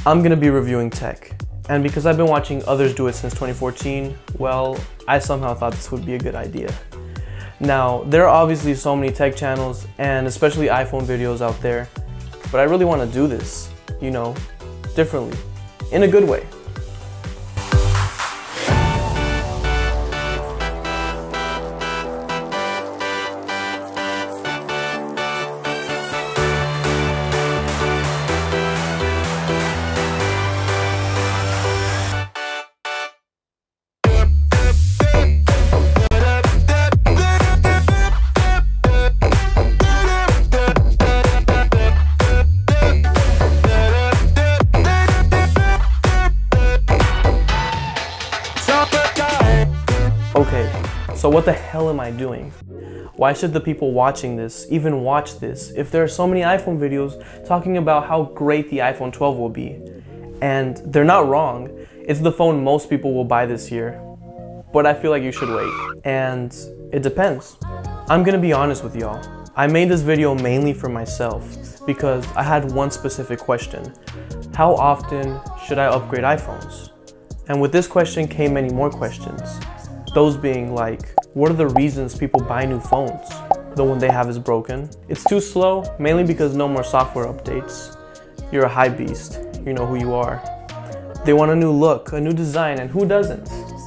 I'm gonna be reviewing tech. And because I've been watching others do it since 2014, well, I somehow thought this would be a good idea. Now, there are obviously so many tech channels and especially iPhone videos out there, but I really want to do this, you know, differently, in a good way. Okay, so what the hell am I doing? Why should the people watching this even watch this if there are so many iPhone videos talking about how great the iPhone 12 will be? And they're not wrong. It's the phone most people will buy this year. But I feel like you should wait. And it depends. I'm gonna be honest with y'all. I made this video mainly for myself because I had one specific question. How often should I upgrade iPhones? And with this question came many more questions. Those being like, what are the reasons people buy new phones? The one they have is broken. It's too slow, mainly because no more software updates. You're a hype beast, you know who you are. They want a new look, a new design, and who doesn't?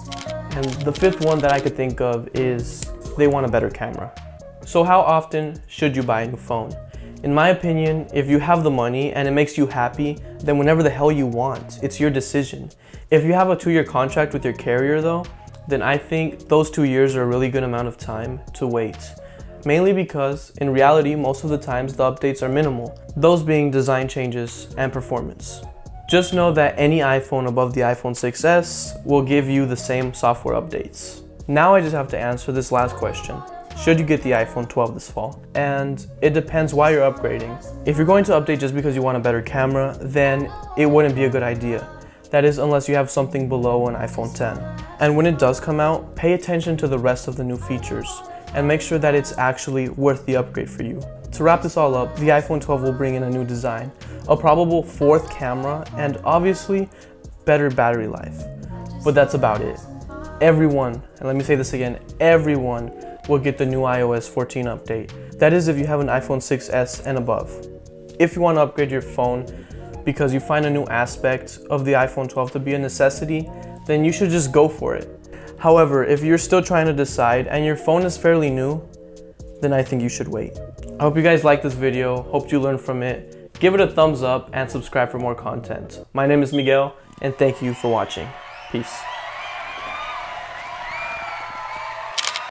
And the fifth one that I could think of is they want a better camera. So how often should you buy a new phone? In my opinion, if you have the money and it makes you happy, then whenever the hell you want, it's your decision. If you have a 2-year contract with your carrier though, then I think those 2 years are a really good amount of time to wait. Mainly because, in reality, most of the times the updates are minimal, those being design changes and performance. Just know that any iPhone above the iPhone 6s will give you the same software updates. Now I just have to answer this last question. Should you get the iPhone 12 this fall? And it depends why you're upgrading. If you're going to update just because you want a better camera, then it wouldn't be a good idea. That is, unless you have something below an iPhone 10. And when it does come out, pay attention to the rest of the new features and make sure that it's actually worth the upgrade for you. To wrap this all up, the iPhone 12 will bring in a new design, a probable 4th camera, and obviously better battery life. But that's about it. Everyone, and let me say this again, everyone will get the new iOS 14 update. That is if you have an iPhone 6s and above. If you want to upgrade your phone because you find a new aspect of the iPhone 12 to be a necessity, then you should just go for it. However, if you're still trying to decide and your phone is fairly new, then I think you should wait. I hope you guys liked this video, hope you learned from it. Give it a thumbs up and subscribe for more content. My name is Miguel, and thank you for watching. Peace.